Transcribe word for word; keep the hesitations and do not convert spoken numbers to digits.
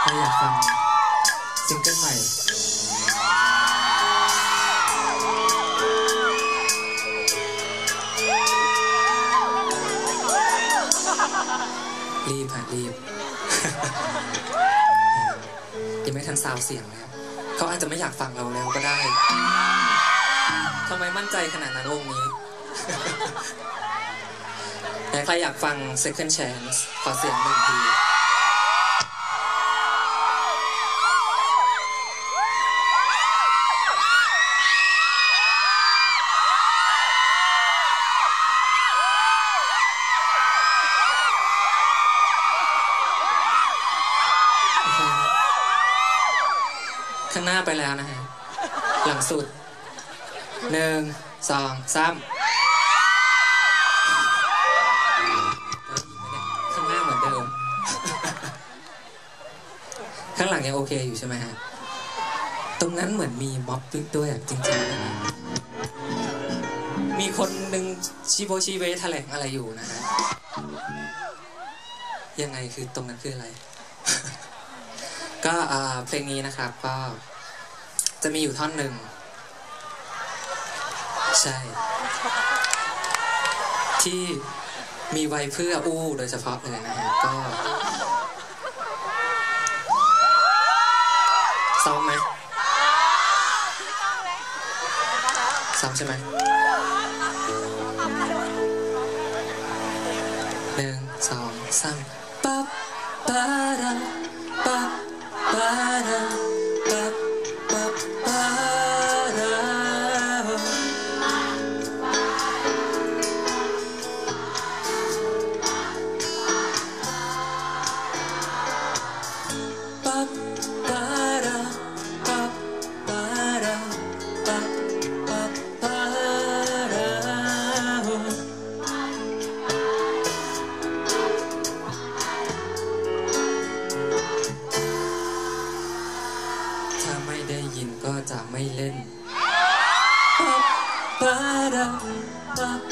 ใครอยากฟังซิงเกิลใหม่รีบค่ะรีบ ยังไม่ทันซาวเสียงเลยเขาอาจจะไม่อยากฟังเราแล้วก็ได้ทำไมมั่นใจขนาดนั้นองค์นี้ แต่ใครอยากฟัง Second Chance ขอเสียงหนึ่งทีข้างหน้าไปแล้วนะฮะหลังสุดหนึ่งสองสามข้างหน้าเหมือนเดิม ข้างหลังยังโอเคอยู่ใช่ไหมฮะตรงนั้นเหมือนมีม็อบด้วยจริงๆนะมีคนหนึ่งชีโบชีเวแถลงอะไรอยู่นะฮะยังไงคือตรงนั้นคืออะไร ก็เพลงนี้นะครับก็จะมีอยู่ท่อนหนึ่งใช่ที่มีไว้เพื่ออู้โดยเฉพาะเลยนะฮะก็ซ้อมไหมซ้อมใช่ไหมหนึ่งสองสามปั๊บปะระปั๊บปะระปั๊บปั๊บปะระปั๊บปะระปั๊บปะระปั๊บปั๊บปะระถ้าไม่ได้ยินก็จะไม่เล่นปั๊บปะระปั๊บ